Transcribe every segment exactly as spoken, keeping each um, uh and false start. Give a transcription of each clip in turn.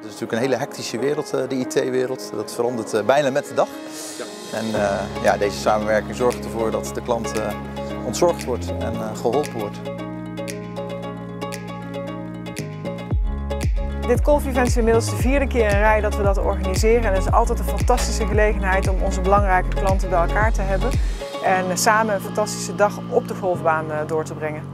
Het is natuurlijk een hele hectische wereld, de I T-wereld. Dat verandert bijna met de dag. Ja. En uh, ja, deze samenwerking zorgt ervoor dat de klant uh, ontzorgd wordt en uh, geholpen wordt. Dit Kolf-event is inmiddels de vierde keer in rij dat we dat organiseren. En het is altijd een fantastische gelegenheid om onze belangrijke klanten bij elkaar te hebben. En samen een fantastische dag op de golfbaan door te brengen.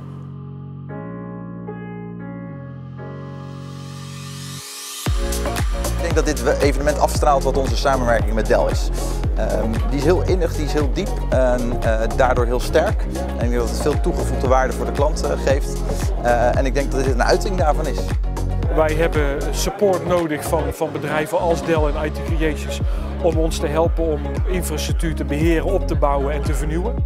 Ik denk dat dit evenement afstraalt wat onze samenwerking met Dell is. Um, die is heel innig, die is heel diep en uh, daardoor heel sterk. En ik denk dat het veel toegevoegde waarde voor de klant uh, geeft. Uh, en ik denk dat dit een uiting daarvan is. Wij hebben support nodig van, van bedrijven als Dell en I T Creations om ons te helpen om infrastructuur te beheren, op te bouwen en te vernieuwen.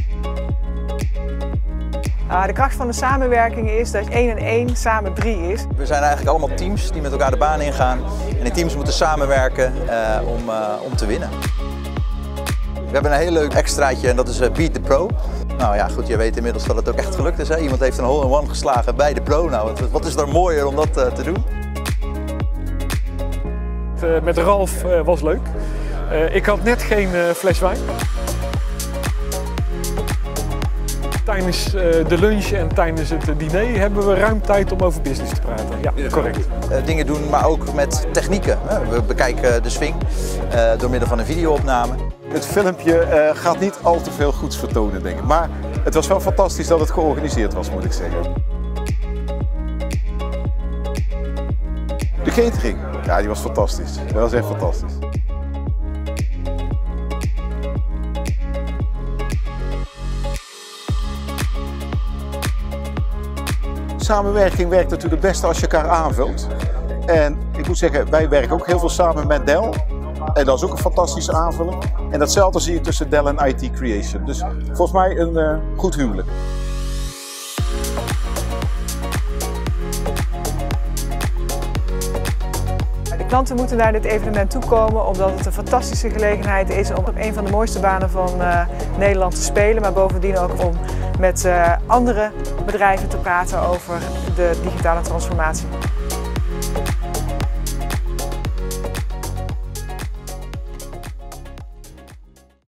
De kracht van de samenwerking is dat één en één samen drie is. We zijn eigenlijk allemaal teams die met elkaar de baan ingaan. En die teams moeten samenwerken uh, om, uh, om te winnen. We hebben een heel leuk extraatje en dat is uh, Beat the Pro. Nou ja, goed, je weet inmiddels dat het ook echt gelukt is. Hè? Iemand heeft een hole-in-one geslagen bij de Pro. Nou, wat, wat is er mooier om dat uh, te doen? Uh, met Ralf uh, was leuk. Uh, ik had net geen uh, fles wijn. Tijdens uh, de lunch en tijdens het diner hebben we ruim tijd om over business te praten. Ja, ja. Correct. Uh, dingen doen, maar ook met technieken. We bekijken de swing uh, door middel van een videoopname. Het filmpje uh, gaat niet al te veel goeds vertonen, denk ik. Maar het was wel fantastisch dat het georganiseerd was, moet ik zeggen. De catering, ja, die was fantastisch. Dat was echt fantastisch. Samenwerking werkt natuurlijk het beste als je elkaar aanvult. En ik moet zeggen, wij werken ook heel veel samen met Dell. En dat is ook een fantastische aanvulling. En datzelfde zie je tussen Dell en I T Creation. Dus volgens mij een uh, goed huwelijk. De klanten moeten naar dit evenement toekomen omdat het een fantastische gelegenheid is om op een van de mooiste banen van uh, Nederland te spelen. Maar bovendien ook om met uh, andere bedrijven te praten over de digitale transformatie.